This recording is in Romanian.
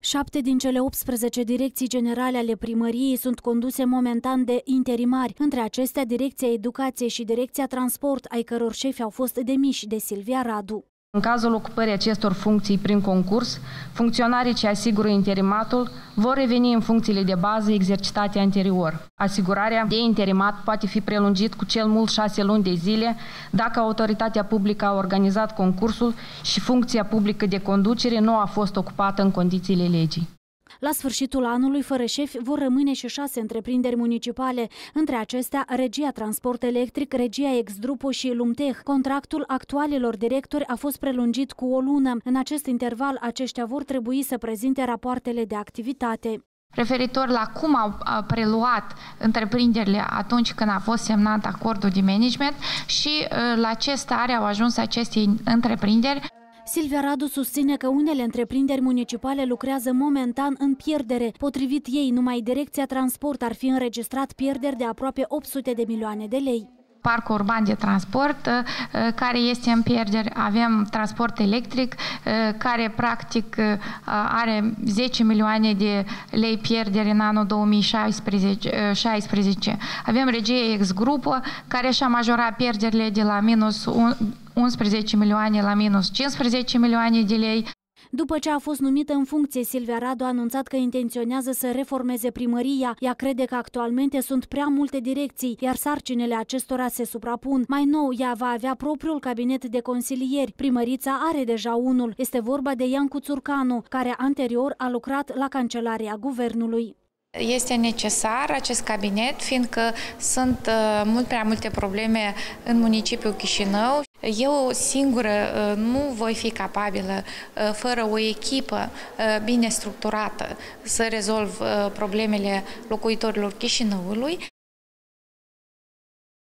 7 din cele 18 direcții generale ale primăriei sunt conduse momentan de interimari. Între acestea, Direcția Educație și Direcția Transport, ai căror șefi au fost demiși de Silvia Radu. În cazul ocupării acestor funcții prin concurs, funcționarii ce asigură interimatul vor reveni în funcțiile de bază exercitate anterior. Asigurarea de interimat poate fi prelungit cu cel mult 6 luni de zile dacă autoritatea publică a organizat concursul și funcția publică de conducere nu a fost ocupată în condițiile legii. La sfârșitul anului, fără șefi, vor rămâne și 6 întreprinderi municipale, între acestea Regia Transport Electric, Regia Ex-Drupo și Lumteh. Contractul actualilor directori a fost prelungit cu o lună. În acest interval, aceștia vor trebui să prezinte rapoartele de activitate. Referitor la cum au preluat întreprinderile atunci când a fost semnat acordul de management și la ce stare au ajuns aceste întreprinderi. Silvia Radu susține că unele întreprinderi municipale lucrează momentan în pierdere. Potrivit ei, numai Direcția Transport ar fi înregistrat pierderi de aproape 800 de milioane de lei. Parcul urban de transport, care este în pierdere, avem transport electric, care practic are 10 milioane de lei pierderi în anul 2016. Avem Regia Ex-Grupo, care și-a majorat pierderile de la minus 11 milioane la minus 15 milioane de lei. După ce a fost numită în funcție, Silvia Radu a anunțat că intenționează să reformeze primăria. Ea crede că actualmente sunt prea multe direcții, iar sarcinile acestora se suprapun. Mai nou, ea va avea propriul cabinet de consilieri. Primărița are deja unul. Este vorba de Iancu Țurcanu, care anterior a lucrat la Cancelaria Guvernului. Este necesar acest cabinet, fiindcă sunt mult prea multe probleme în municipiul Chișinău. Eu singură nu voi fi capabilă, fără o echipă bine structurată, să rezolv problemele locuitorilor Chișinăului.